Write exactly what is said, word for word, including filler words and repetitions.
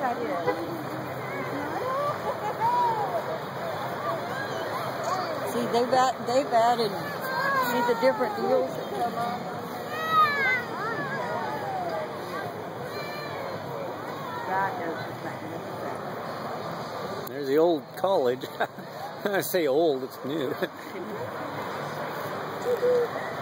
that is. See, they've, add, they've added, see the different deals that come on? God knows it's magnificent. There's the old college. I say old, it's new.